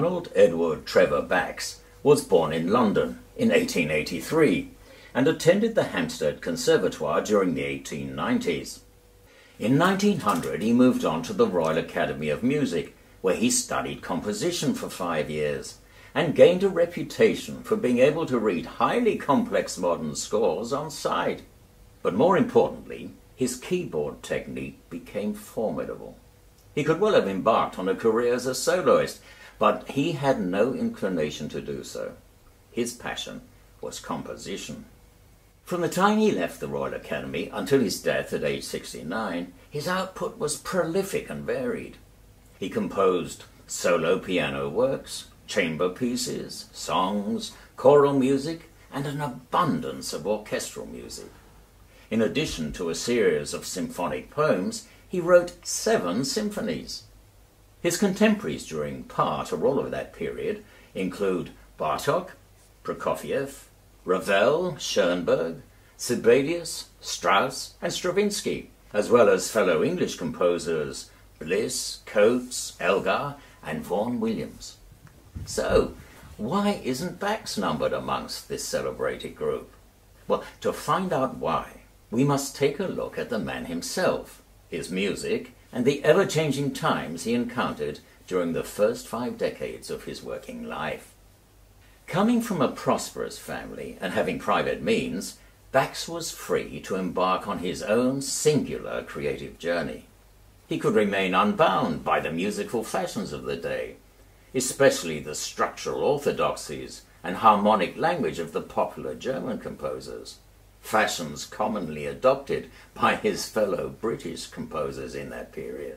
Arnold Edward Trevor Bax was born in London in 1883 and attended the Hampstead Conservatoire during the 1890s. In 1900 he moved on to the Royal Academy of Music, where he studied composition for 5 years and gained a reputation for being able to read highly complex modern scores on sight. But more importantly, his keyboard technique became formidable. He could well have embarked on a career as a soloist, but he had no inclination to do so. His passion was composition. From the time he left the Royal Academy until his death at age 69, his output was prolific and varied. He composed solo piano works, chamber pieces, songs, choral music, and an abundance of orchestral music. In addition to a series of symphonic poems, he wrote 7 symphonies. His contemporaries during part or all of that period include Bartók, Prokofiev, Ravel, Schoenberg, Sibelius, Strauss, and Stravinsky, as well as fellow English composers Bliss, Coates, Elgar, and Vaughan Williams. So, why isn't Bax numbered amongst this celebrated group? Well, to find out why, we must take a look at the man himself, his music, and the ever-changing times he encountered during the first 5 decades of his working life. Coming from a prosperous family and having private means, Bax was free to embark on his own singular creative journey. He could remain unbound by the musical fashions of the day, especially the structural orthodoxies and harmonic language of the popular German composers, fashions commonly adopted by his fellow British composers in that period.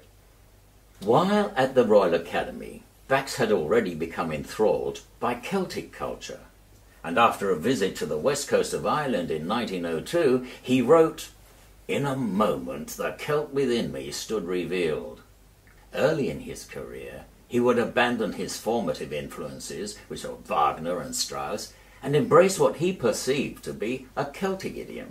While at the Royal Academy, Bax had already become enthralled by Celtic culture, and after a visit to the west coast of Ireland in 1902, he wrote, "In a moment the Celt within me stood revealed." Early in his career, he would abandon his formative influences, which are Wagner and Strauss, and embrace what he perceived to be a Celtic idiom.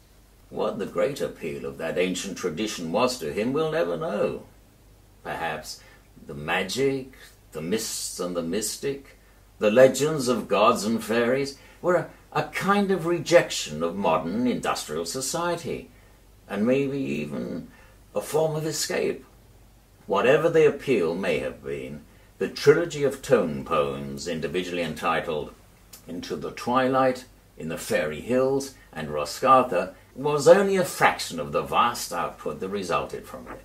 What the great appeal of that ancient tradition was to him we'll never know. Perhaps the magic, the mists and the mystic, the legends of gods and fairies were a kind of rejection of modern industrial society, and maybe even a form of escape. Whatever the appeal may have been, the trilogy of tone poems individually entitled Into the Twilight, In the Fairy Hills, and Roscartha was only a fraction of the vast output that resulted from it.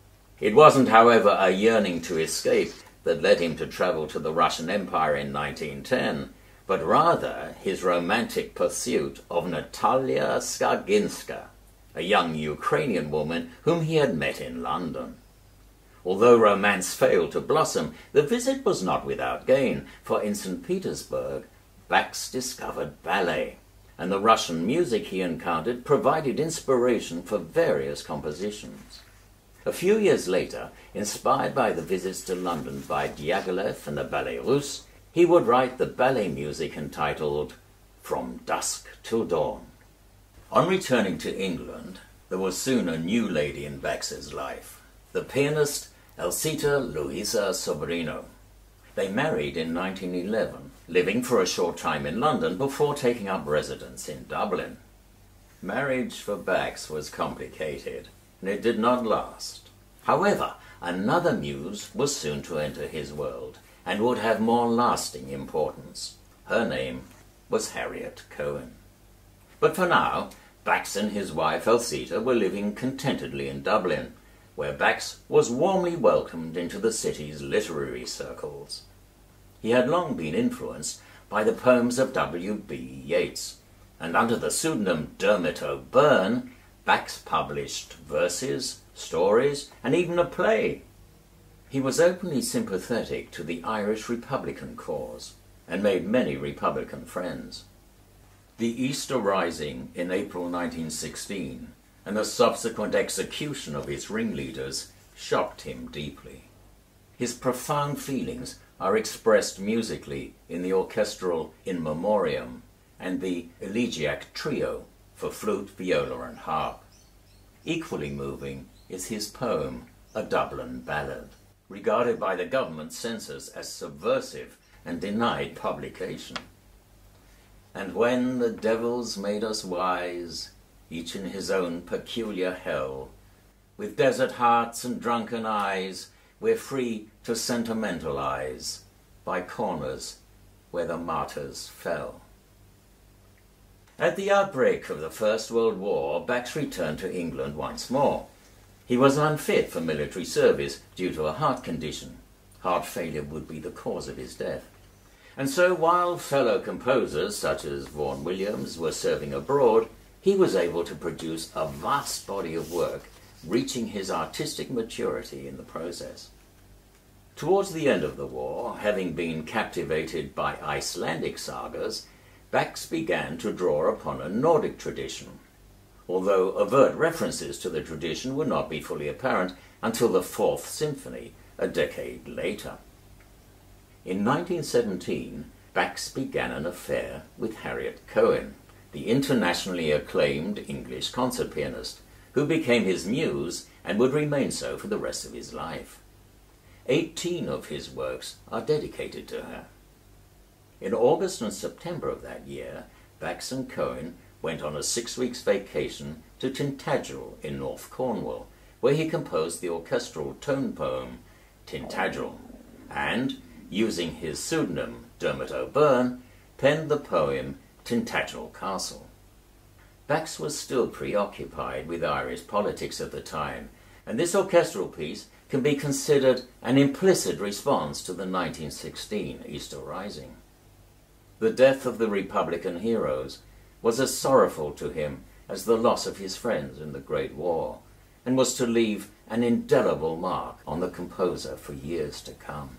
It wasn't, however, a yearning to escape that led him to travel to the Russian Empire in 1910, but rather his romantic pursuit of Natalia Skarginska, a young Ukrainian woman whom he had met in London. Although romance failed to blossom, the visit was not without gain, for in St. Petersburg, Bax discovered ballet, and the Russian music he encountered provided inspiration for various compositions. A few years later, inspired by the visits to London by Diaghilev and the Ballet Russe, he would write the ballet music entitled From Dusk Till Dawn. On returning to England, there was soon a new lady in Bax's life, the pianist Elzita Luisa Sobrino. They married in 1911, living for a short time in London before taking up residence in Dublin. Marriage for Bax was complicated, and it did not last. However, another muse was soon to enter his world, and would have more lasting importance. Her name was Harriet Cohen. But for now, Bax and his wife Elzita were living contentedly in Dublin, where Bax was warmly welcomed into the city's literary circles. He had long been influenced by the poems of W.B. Yeats, and under the pseudonym Dermot O'Byrne, Bax published verses, stories, and even a play. He was openly sympathetic to the Irish Republican cause, and made many Republican friends. The Easter Rising in April 1916 and the subsequent execution of its ringleaders shocked him deeply. His profound feelings are expressed musically in the orchestral In Memoriam and the Elegiac Trio for flute, viola and harp. Equally moving is his poem, A Dublin Ballad. regarded by the government censors as subversive and denied publication. And when the devils made us wise, each in his own peculiar hell, with desert hearts and drunken eyes, we're free to sentimentalize by corners where the martyrs fell. At the outbreak of the First World War, Bax returned to England once more. He was unfit for military service due to a heart condition. Heart failure would be the cause of his death. And so while fellow composers such as Vaughan Williams were serving abroad, he was able to produce a vast body of work, reaching his artistic maturity in the process. Towards the end of the war, having been captivated by Icelandic sagas, Bax began to draw upon a Nordic tradition, although overt references to the tradition would not be fully apparent until the Fourth Symphony, a decade later. In 1917, Bax began an affair with Harriet Cohen, the internationally acclaimed English concert pianist, who became his muse and would remain so for the rest of his life. 18 of his works are dedicated to her. In August and September of that year, Bax and Cohen went on a 6-week vacation to Tintagel in North Cornwall, where he composed the orchestral tone poem Tintagel, and, using his pseudonym Dermot O'Byrne, penned the poem Tintagel Castle. Bax was still preoccupied with Irish politics at the time, and this orchestral piece can be considered an implicit response to the 1916 Easter Rising. The death of the Republican heroes was as sorrowful to him as the loss of his friends in the Great War, and was to leave an indelible mark on the composer for years to come.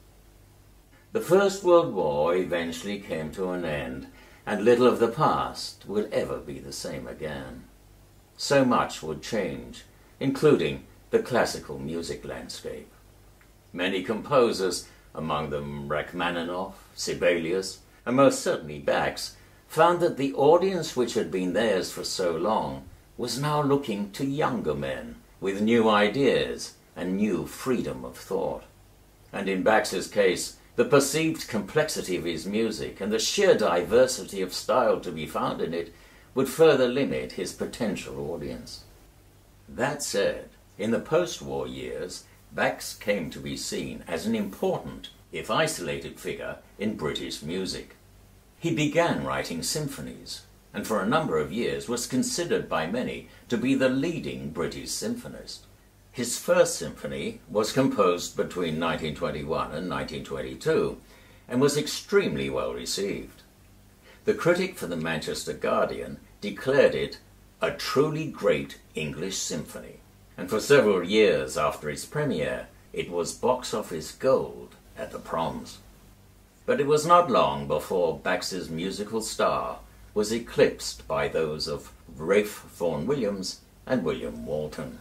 The First World War eventually came to an end, and little of the past would ever be the same again. So much would change, including the classical music landscape. Many composers, among them Rachmaninoff, Sibelius, and most certainly Bax, found that the audience which had been theirs for so long was now looking to younger men with new ideas and new freedom of thought. And in Bax's case, the perceived complexity of his music and the sheer diversity of style to be found in it would further limit his potential audience. That said, in the post-war years, Bax came to be seen as an important, if isolated, figure in British music. He began writing symphonies, and for a number of years was considered by many to be the leading British symphonist. His first symphony was composed between 1921 and 1922, and was extremely well received. The critic for the Manchester Guardian declared it a truly great English symphony, and for several years after its premiere, it was box office gold at the proms. But it was not long before Bax's musical star was eclipsed by those of Ralph Vaughan Williams and William Walton.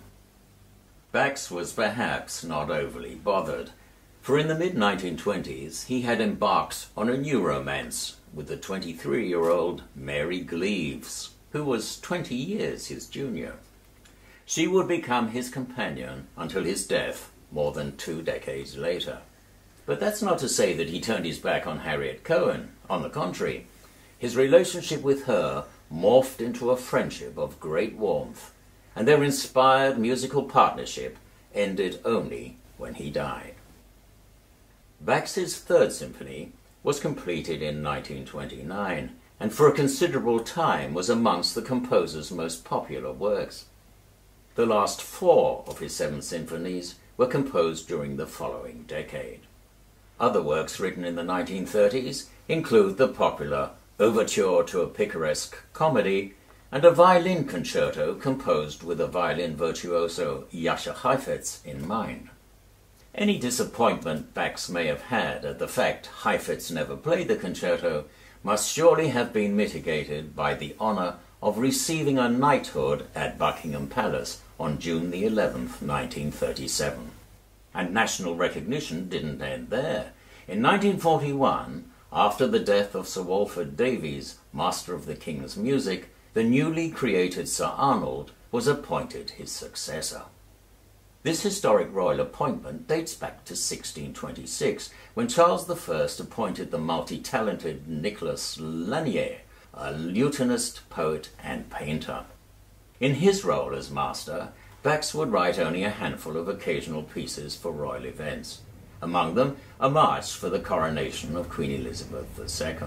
Bax was perhaps not overly bothered, for in the mid-1920s he had embarked on a new romance with the 23-year-old Mary Gleaves, who was 20 years his junior. She would become his companion until his death more than 2 decades later. But that's not to say that he turned his back on Harriet Cohen. On the contrary, his relationship with her morphed into a friendship of great warmth, and their inspired musical partnership ended only when he died. Bax's Third Symphony was completed in 1929, and for a considerable time was amongst the composer's most popular works. The last 4 of his 7 symphonies were composed during the following decade. Other works written in the 1930s include the popular Overture to a Picaresque Comedy and a violin concerto composed with a violin virtuoso Jascha Heifetz in mind. Any disappointment Bax may have had at the fact Heifetz never played the concerto must surely have been mitigated by the honour of receiving a knighthood at Buckingham Palace on June the 11th, 1937. And national recognition didn't end there. In 1941, after the death of Sir Walford Davies, Master of the King's Music, the newly created Sir Arnold was appointed his successor. This historic royal appointment dates back to 1626, when Charles I appointed the multi-talented Nicholas Lanier, a lutenist, poet and painter. In his role as master, Bax would write only a handful of occasional pieces for royal events, among them a march for the coronation of Queen Elizabeth II.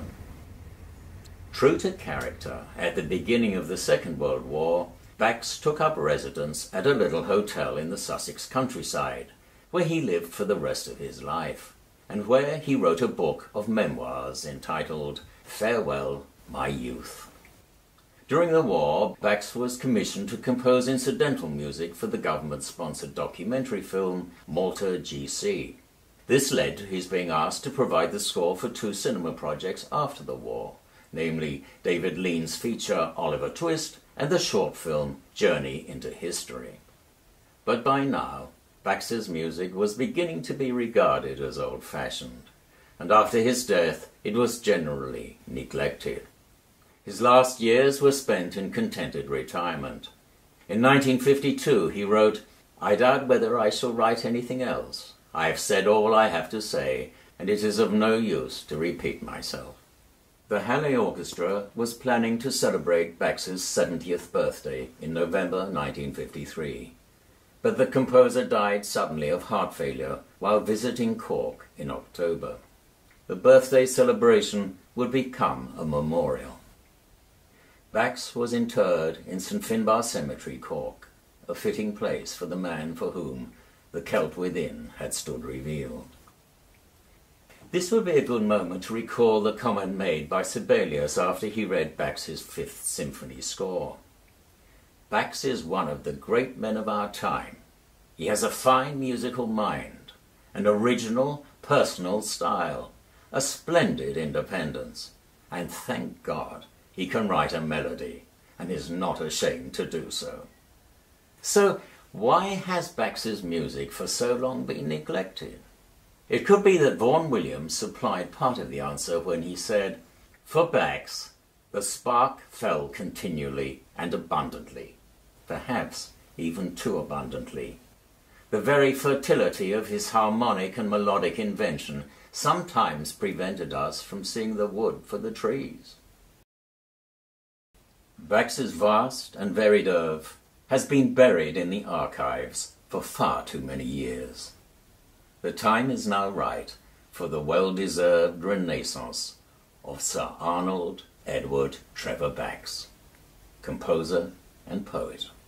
True to character, at the beginning of the Second World War, Bax took up residence at a little hotel in the Sussex countryside, where he lived for the rest of his life, and where he wrote a book of memoirs entitled Farewell, My Youth. During the war, Bax was commissioned to compose incidental music for the government-sponsored documentary film Malta GC. This led to his being asked to provide the score for two cinema projects after the war, namely David Lean's feature Oliver Twist and the short film Journey into History. But by now, Bax's music was beginning to be regarded as old-fashioned, and after his death it was generally neglected. His last years were spent in contented retirement. In 1952 he wrote, "I doubt whether I shall write anything else. I have said all I have to say, and it is of no use to repeat myself." The Halle Orchestra was planning to celebrate Bax's 70th birthday in November 1953, but the composer died suddenly of heart failure while visiting Cork in October. The birthday celebration would become a memorial. Bax was interred in St Finbar Cemetery, Cork, a fitting place for the man for whom the Celt within had stood revealed. This would be a good moment to recall the comment made by Sibelius after he read Bax's Fifth Symphony score. Bax is one of the great men of our time. He has a fine musical mind, an original, personal style, a splendid independence, and thank God he can write a melody and is not ashamed to do so. So why has Bax's music for so long been neglected? It could be that Vaughan Williams supplied part of the answer when he said, "For Bax, the spark fell continually and abundantly, perhaps even too abundantly. The very fertility of his harmonic and melodic invention sometimes prevented us from seeing the wood for the trees." Bax's vast and varied oeuvre has been buried in the archives for far too many years. The time is now right for the well-deserved renaissance of Sir Arnold Edward Trevor Bax, composer and poet.